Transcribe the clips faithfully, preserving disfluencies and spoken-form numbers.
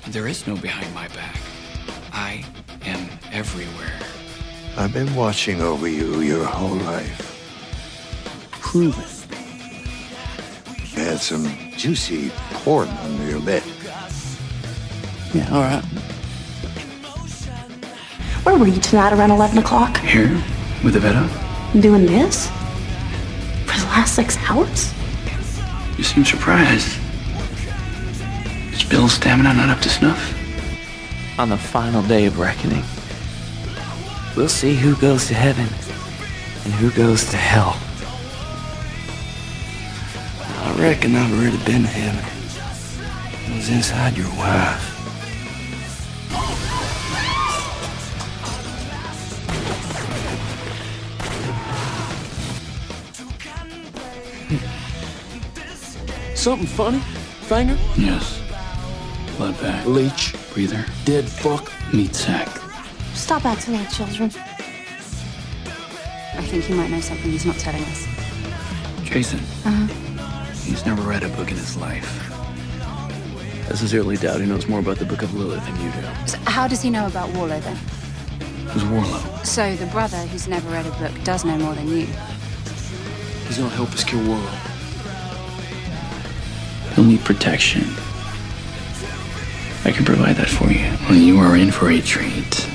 There is no behind my back. I am everywhere. I've been watching over you your whole life. Prove it. You had some juicy porn under your bed. Yeah, all right. Where were you tonight around eleven o'clock? Here, with the vet up. Doing this? For the last six hours? You seem surprised. Is Bill's stamina not up to snuff? On the final day of reckoning, we'll see who goes to heaven and who goes to hell. I reckon I've already been to heaven. I was inside your wife. Something funny? Fanger? Yes. Blood bag. Leech? Breather. Dead fuck? Meat sack. Stop acting like children. I think he might know something he's not telling us. Jason. Uh-huh. He's never read a book in his life. I sincerely doubt he knows more about the Book of Lilith than you do. So how does he know about Warlow then? Who's Warlow? So the brother who's never read a book does know more than you. He's gonna help us kill Warlow. He'll need protection. I can provide that for you. Well, you are in for a treat.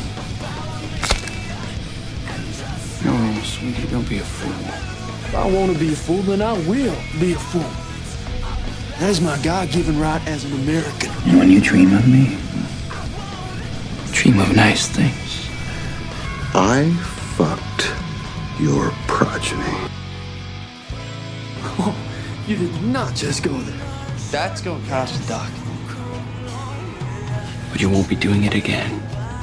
No, sweetie, don't be a fool. If I want to be a fool, then I will be a fool. That is my God-given right as an American. And when you dream of me, dream of nice things. I fucked your progeny. Oh, you did not just go there. That's gonna cost a doc. But you won't be doing it again.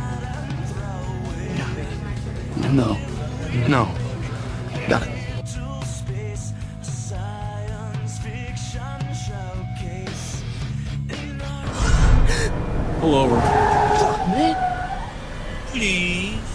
No. No. Got it. Pull over. Man. Please.